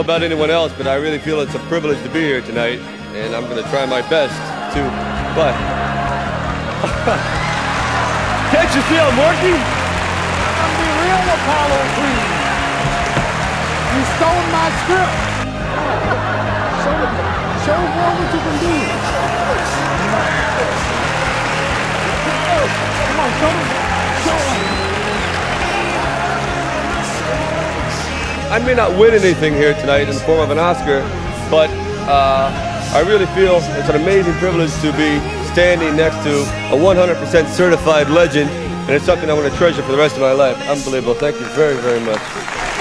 about anyone else, but I really feel it's a privilege to be here tonight, and I'm going to try my best to. But can't you see I'm working? I'm the real Apollo Creed. You stole my script. Show them what you can do. Come on, show them. I may not win anything here tonight in the form of an Oscar, but I really feel it's an amazing privilege to be standing next to a 100% certified legend, and it's something I want to treasure for the rest of my life. Unbelievable. Thank you very, very much.